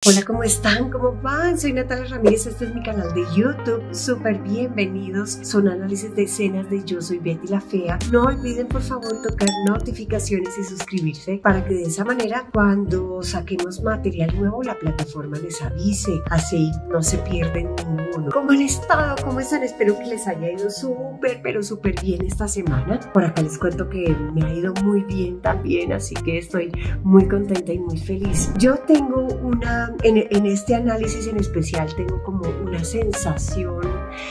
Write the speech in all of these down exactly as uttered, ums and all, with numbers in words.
Hola, ¿cómo están? ¿Cómo van? Soy Natalia Ramírez, este es mi canal de YouTube. Súper bienvenidos. Son análisis de escenas de Yo Soy Betty la Fea. No olviden por favor tocar notificaciones y suscribirse para que de esa manera cuando saquemos material nuevo la plataforma les avise. Así no se pierden ninguno. ¿Cómo han estado? ¿Cómo están? Espero que les haya ido súper, pero súper bien esta semana. Por acá les cuento que me ha ido muy bien también, así que estoy muy contenta y muy feliz. Yo tengo una... En, en este análisis en especial tengo como una sensación,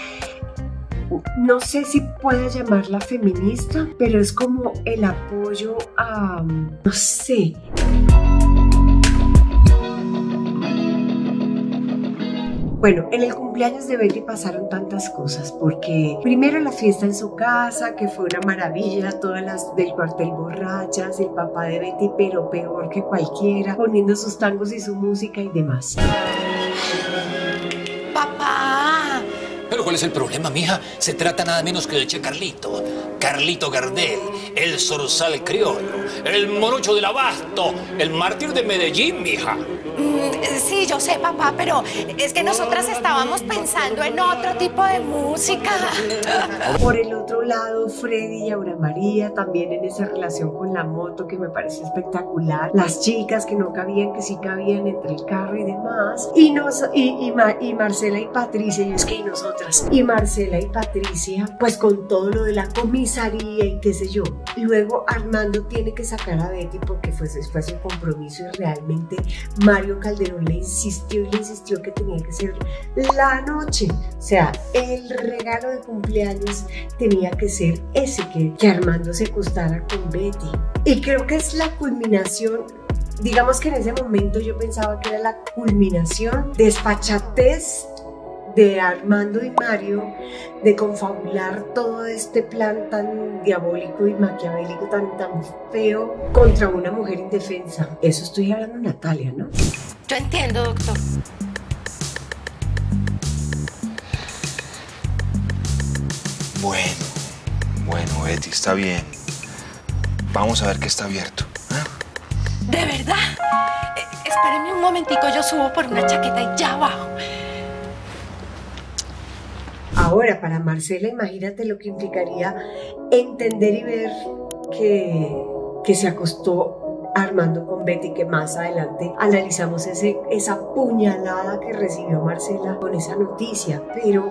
no sé si pueda llamarla feminista, pero es como el apoyo a, no sé. Bueno, en el cumpleaños de Betty pasaron tantas cosas, porque primero la fiesta en su casa, que fue una maravilla, todas las del cuartel borrachas, el papá de Betty, pero peor que cualquiera, poniendo sus tangos y su música y demás. ¡Papá! ¿Pero cuál es el problema, mija? Se trata nada menos que de Che Carlito. Carlito Gardel, el zorzal criollo, el morocho del abasto, el mártir de Medellín, mija. Mm, sí, yo sé, papá, pero es que nosotras estábamos pensando en otro tipo de música. Por el otro lado, Freddy y Aura María, también en esa relación con la moto que me parece espectacular. Las chicas que no cabían, que sí cabían entre el carro y demás. Y, nos, y, y, Ma, y Marcela y Patricia, y es que y nosotras. Y Marcela y Patricia, pues con todo lo de la comisaría y qué sé yo. Luego Armando tiene que sacar a Betty porque fue, fue su compromiso y realmente Mario Calderón le insistió y le insistió que tenía que ser la noche. O sea, el regalo de cumpleaños tenía que ser ese, que, que Armando se acostara con Betty. Y creo que es la culminación. Digamos que en ese momento yo pensaba que era la culminación, desfachatez de Armando y Mario, de confabular todo este plan tan diabólico y maquiavélico, tan, tan feo, contra una mujer indefensa. Eso estoy hablando, Natalia, ¿no? Yo entiendo, doctor. Bueno, bueno, Betty, está bien. Vamos a ver qué está abierto. ¿Eh? ¿De verdad? Eh, espérenme un momentico, yo subo por una chaqueta y ya bajo. Ahora, para Marcela, imagínate lo que implicaría entender y ver que, que se acostó Armando con Betty, que más adelante analizamos ese, esa puñalada que recibió Marcela con esa noticia. Pero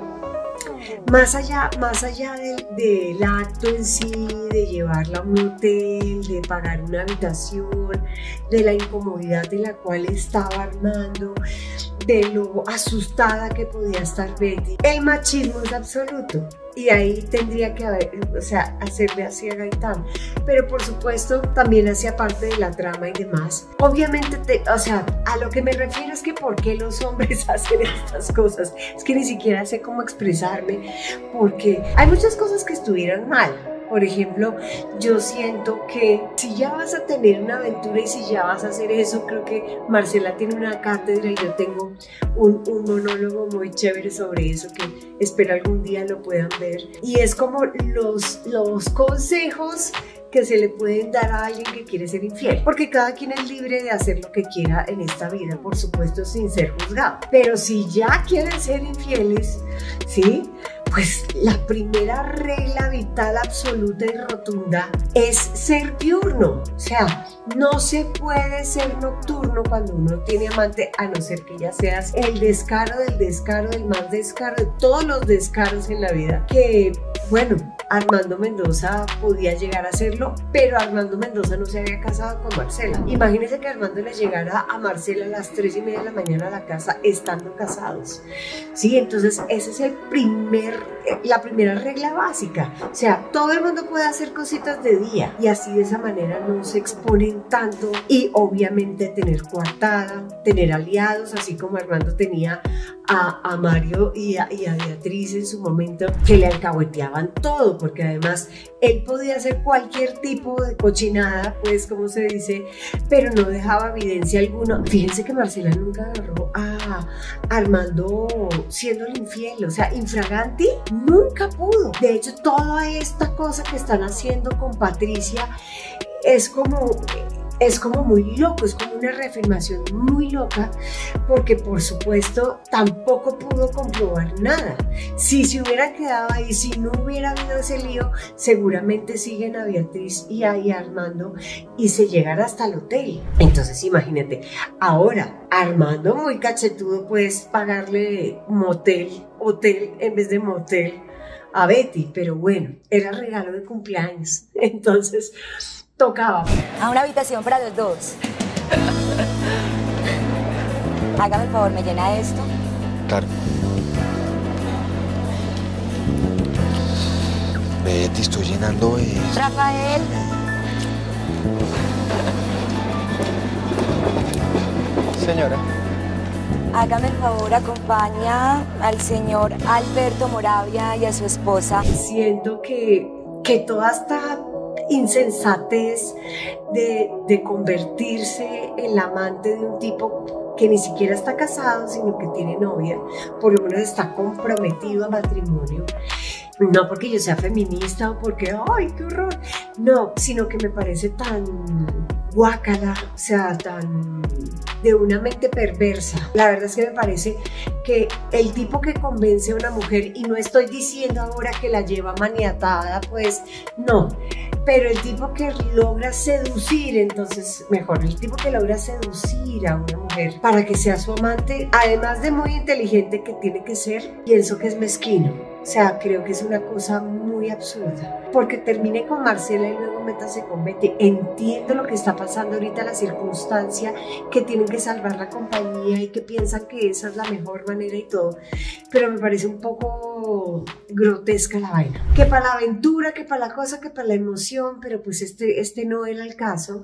más allá, más allá del, del acto en sí, de llevarla a un hotel, de pagar una habitación, de la incomodidad en la cual estaba Armando, de lo asustada que podía estar Betty, el machismo es absoluto. Y ahí tendría que haber, o sea, hacerle así a Gaitán. Pero por supuesto también hacía parte de la trama y demás. Obviamente, te, o sea, a lo que me refiero es que por qué los hombres hacen estas cosas. Es que ni siquiera sé cómo expresarme, porque hay muchas cosas que estuvieron mal. Por ejemplo, yo siento que si ya vas a tener una aventura y si ya vas a hacer eso, creo que Marcela tiene una cátedra y yo tengo un, un monólogo muy chévere sobre eso que espero algún día lo puedan ver. Y es como los, los consejos que se le pueden dar a alguien que quiere ser infiel, porque cada quien es libre de hacer lo que quiera en esta vida, por supuesto sin ser juzgado. Pero si ya quieren ser infieles, ¿sí? Pues la primera regla vital absoluta y rotunda es ser diurno. O sea, no se puede ser nocturno cuando uno tiene amante, a no ser que ya seas el descaro del descaro, del más descaro, de todos los descaros en la vida. Que, bueno, Armando Mendoza podía llegar a hacerlo, pero Armando Mendoza no se había casado con Marcela. Imagínense que Armando le llegara a Marcela a las tres y media de la mañana a la casa estando casados. Sí, entonces ese es el primer, la primera regla básica. O sea, todo el mundo puede hacer cositas de día y así de esa manera no se exponen tanto y obviamente tener coartada, tener aliados, así como Armando tenía a, a Mario y a, y a Beatriz en su momento, que le alcahueteaban todo, porque además él podía hacer cualquier tipo de cochinada, pues como se dice, pero no dejaba evidencia alguna. Fíjense que Marcela nunca agarró a Armando siendo infiel, o sea, infraganti nunca pudo. De hecho, toda esta cosa que están haciendo con Patricia es como es como muy loco, es como una reafirmación muy loca, porque por supuesto tampoco pudo comprobar nada. Si se hubiera quedado ahí, si no hubiera habido ese lío, seguramente siguen a Beatriz y a, y a Armando y se llegan hasta el hotel. Entonces imagínate, ahora Armando muy cachetudo puedes pagarle motel, hotel en vez de motel a Betty, pero bueno, era regalo de cumpleaños, entonces tocaba. A una habitación para los dos. Hágame el favor, ¿me llena esto? Claro. Betty, estoy llenando esto. Rafael. Señora. Hágame el favor, acompaña al señor Alberto Moravia y a su esposa. Siento que, que toda esta insensatez de, de convertirse en la amante de un tipo que ni siquiera está casado, sino que tiene novia, por lo menos está comprometido a matrimonio. No porque yo sea feminista o porque, ¡ay, qué horror! No, sino que me parece tan guácala, o sea, tan de una mente perversa. La verdad es que me parece que el tipo que convence a una mujer, y no estoy diciendo ahora que la lleva maniatada, pues no, pero el tipo que logra seducir, entonces mejor, el tipo que logra seducir a una mujer para que sea su amante, además de muy inteligente que tiene que ser, pienso que es mezquino. O sea, creo que es una cosa muy absurda. Porque termine con Marcela y luego métase con Betty. Entiendo lo que está pasando ahorita, la circunstancia, que tienen que salvar la compañía y que piensan que esa es la mejor manera y todo. Pero me parece un poco grotesca la vaina. Que para la aventura, que para la cosa, que para la emoción, pero pues este, este no era el caso.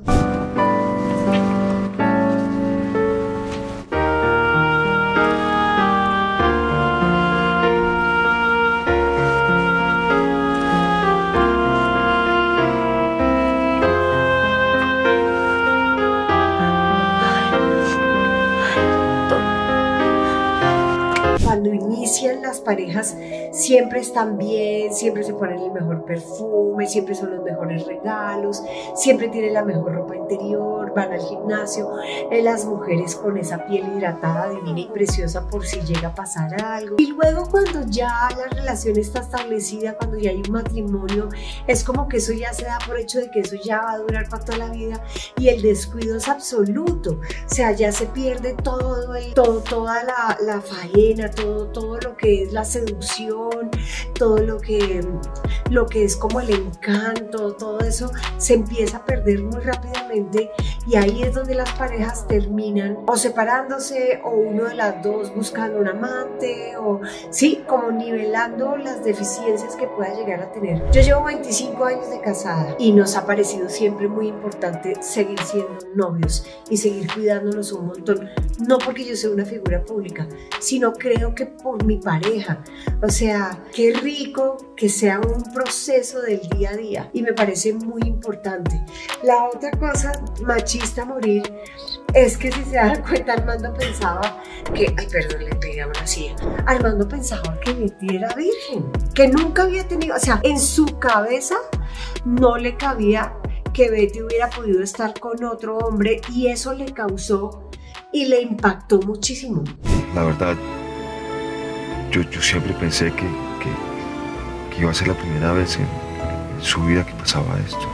Cuando inician las parejas siempre están bien, siempre se ponen el mejor perfume, siempre son los mejores regalos, siempre tienen la mejor ropa interior, van al gimnasio, eh, las mujeres con esa piel hidratada, divina y preciosa por si llega a pasar algo. Y luego cuando ya la relación está establecida, cuando ya hay un matrimonio, es como que eso ya se da por hecho de que eso ya va a durar para toda la vida y el descuido es absoluto. O sea, ya se pierde todo, el, todo toda la, la faena, todo, todo lo que es la seducción, todo lo que, lo que es como el encanto, todo eso se empieza a perder muy rápidamente y ahí es donde las parejas terminan o separándose o uno de las dos buscando un amante o sí, como nivelando las deficiencias que pueda llegar a tener. Yo llevo veinticinco años de casada y nos ha parecido siempre muy importante seguir siendo novios y seguir cuidándonos un montón, no porque yo sea una figura pública, sino creo que por mi pareja. O sea, qué rico que sea un proceso del día a día y me parece muy importante. La otra cosa machista a morir es que si se dan cuenta, Armando pensaba que, ay perdón, le pegué a una silla, Armando pensaba que Betty era virgen, que nunca había tenido, o sea, en su cabeza no le cabía que Betty hubiera podido estar con otro hombre y eso le causó y le impactó muchísimo. La verdad, yo, yo siempre pensé que, que, que iba a ser la primera vez en, en su vida que pasaba esto.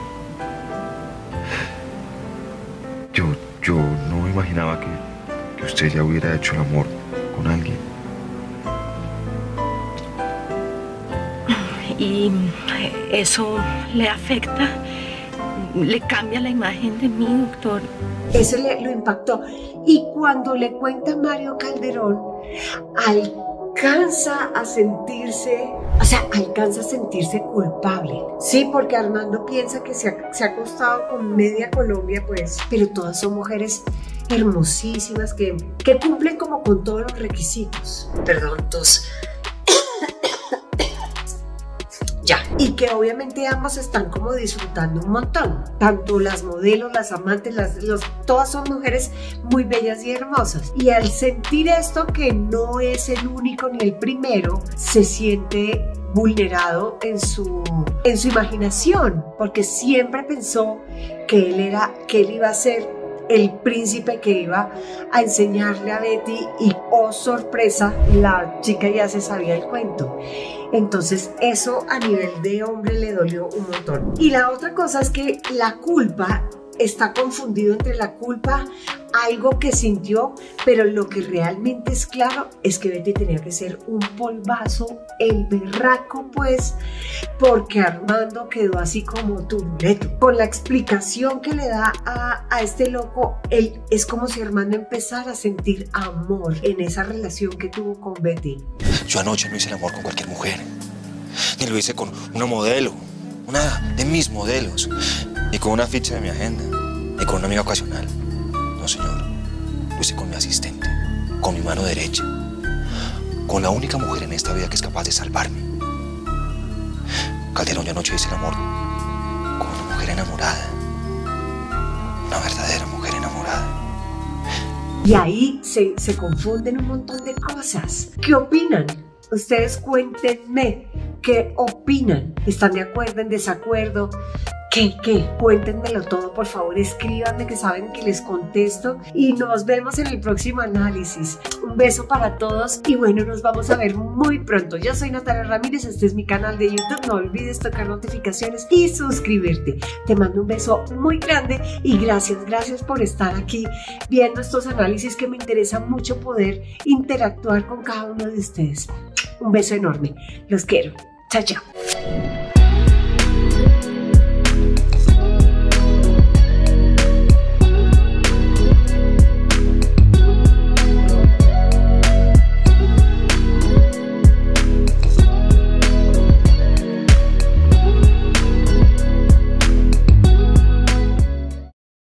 Yo, yo no me imaginaba que, que usted ya hubiera hecho el amor con alguien. ¿Y eso le afecta? ¿Le cambia la imagen de mí, doctor? Eso le, lo impactó. Y cuando le cuenta Mario Calderón, alcanza a sentirse, o sea, alcanza a sentirse culpable. Sí, porque Armando piensa que se ha, se ha acostado con media Colombia, pues, pero todas son mujeres hermosísimas que, que cumplen como con todos los requisitos. Perdón, tos. Ya. Y que obviamente ambos están como disfrutando un montón. Tanto las modelos, las amantes, las, los, todas son mujeres muy bellas y hermosas. Y al sentir esto que no es el único ni el primero, se siente vulnerado en su, en su imaginación, porque siempre pensó que él, era, que él iba a ser el príncipe que iba a enseñarle a Betty y, oh sorpresa, la chica ya se sabía el cuento. Entonces eso a nivel de hombre le dolió un montón. Y la otra cosa es que la culpa está confundido entre la culpa, algo que sintió, pero lo que realmente es claro es que Betty tenía que ser un polvazo, el berraco pues, porque Armando quedó así como turuleto. Con la explicación que le da a, a este loco, él, es como si Armando empezara a sentir amor en esa relación que tuvo con Betty. Yo anoche no hice el amor con cualquier mujer, ni lo hice con una modelo, una de mis modelos, ni con una ficha de mi agenda, ni con una amiga ocasional. No, señor. Lo hice con mi asistente, con mi mano derecha, con la única mujer en esta vida que es capaz de salvarme. Calderón, yo anoche hice el amor con una mujer enamorada. Una verdadera mujer enamorada. Y ahí se, se confunden un montón de cosas. ¿Qué opinan? Ustedes cuéntenme. ¿Qué opinan? ¿Están de acuerdo, en desacuerdo? ¿Qué? ¿Qué? Cuéntenmelo todo, por favor, escríbanme que saben que les contesto y nos vemos en el próximo análisis. Un beso para todos y bueno, nos vamos a ver muy pronto. Yo soy Natalia Ramírez, este es mi canal de YouTube, no olvides tocar notificaciones y suscribirte. Te mando un beso muy grande y gracias, gracias por estar aquí viendo estos análisis que me interesa mucho poder interactuar con cada uno de ustedes. Un beso enorme, los quiero. Chao, chao.